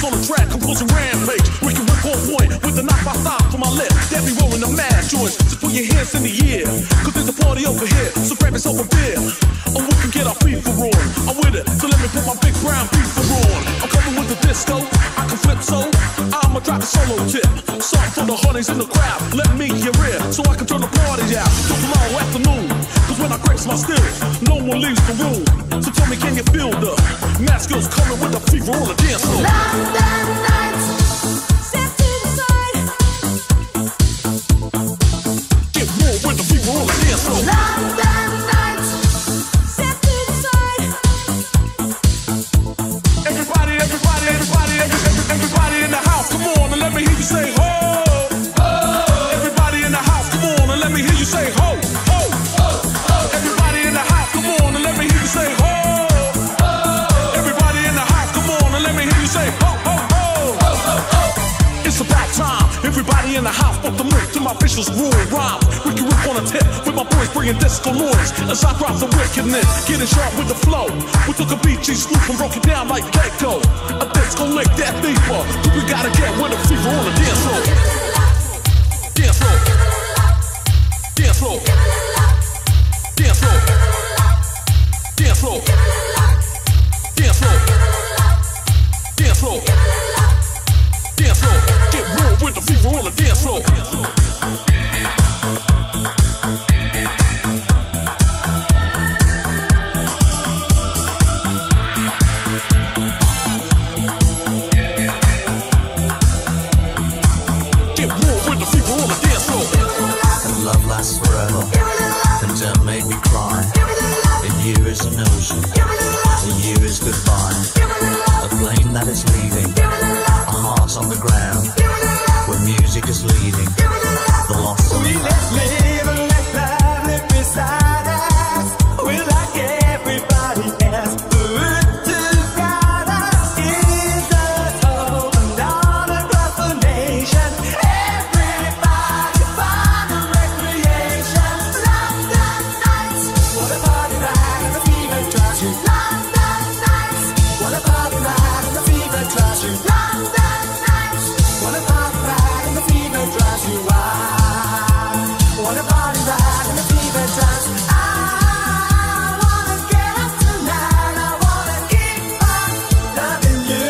on the track, composing rampage. We can whip on point with the knock by style from my lip. They be rolling the mad joints. Just put your hands in the air, cause there's a party over here. So grab yourself a beer, or we can get our FIFA on. I'm with it, so let me put my big brown FIFA on. I'm coming with the disco, I can flip so I'ma drop a solo tip. Something for the honeys in the crowd. Let me hear it, so I can turn the party out till tomorrow afternoon. Cause when I grace my stills, no one leaves the room. So tell me, can you feel the mask girls coming with the fever on the dance floor? London nights, step to the side. Get more with the fever on the dance floor. London nights, step to the side. Everybody in the house, come on and let me hear you say ho. Ho. Everybody in the house, come on and let me hear you say ho. Ho. Everybody in the house, come on and let me hear you say ho. Everybody in the house, come on and let me hear you say ho, ho, ho. It's about time. Everybody in the house, put the move to my vicious rule rhyme. We can rip on a tip with my boys bringing disco noise. As I drop the wickedness, getting sharp with the flow. We took a BG swoop and broke it down like Gecko. A disco lick that deeper. We gotta get with the fever on the dance floor. Dance floor. Dance floor. Dance floor. Dance floor. Dance floor. Dance floor. Dance floor. Get real with the fever on the dance floor. Get real with the fever on the dance floor. And love lasts forever. And don't make me cry. A year is an ocean. A year is goodbye. A plane that is leaving. A heart on the ground. Where music is leading. The lost and the found. Live and let love live beside us. We're like everybody else. The root to guide us is the hope and all across the nation. Everybody find a recreation. London nights, what a party ride and the fever drives you. London nights, what a party ride and the fever drives you. London nights, what a party ride and the fever drives you wild. What a party ride and the fever drives you. I wanna get up tonight. I wanna keep on loving you.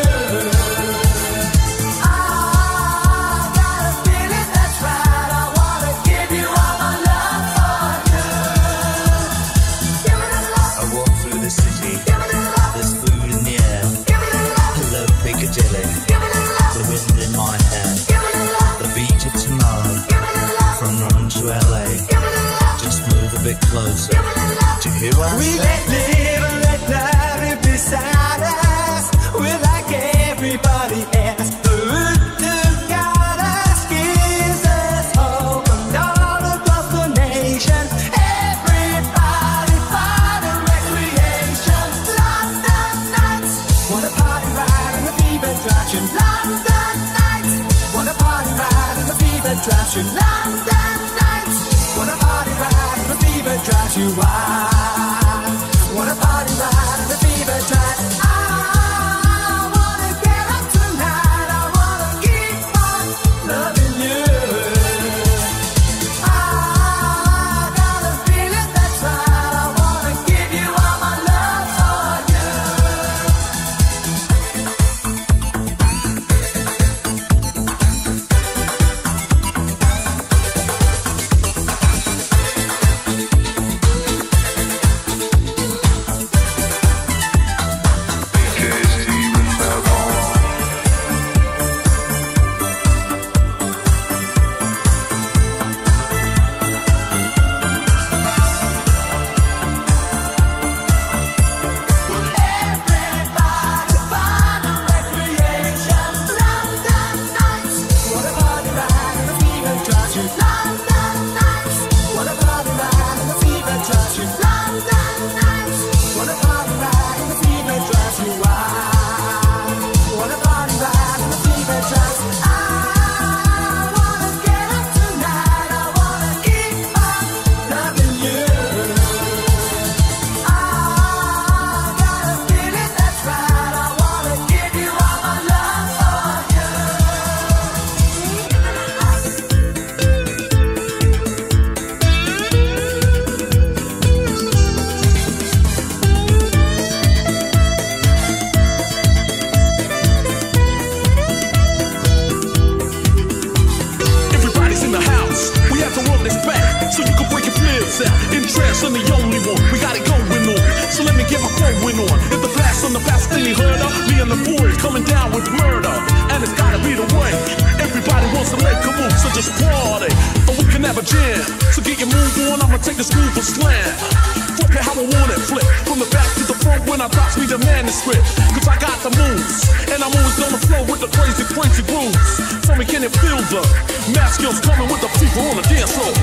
I got a feeling that's right. I wanna give you all my love for you. Give me the love. I walk through the city. Give me the love. There's food in the air. Give me the love. Hello Piccadilly. Give me the love. The wind in my hair. Give me the love. The beach of tomorrow. Give me the love. From London to LA. Give me the love. Just move a bit closer. Give me the love. To hear what I We say. live and let love live beside us. We're like everybody else. The root to guide us gives us hope and all across the nation. Everybody find a recreation. London nights, what a party ride and the fever drives you. London nights, what a party ride and the fever drives you. London nights, what a party ride and the fever drives you wild. What a the past thing you heard of, me and the boys coming down with murder. And it's gotta be the way. Everybody wants to make a move, so just party. Or we can have a jam. So get your move on, I'ma take this move for slam. Flip it how I want it, flip. From the back to the front when I drop me the manuscript. Cause I got the moves. And I'm always on the floor with the crazy, crazy grooves. So me can you feel the mass skills coming with the people on the dance floor.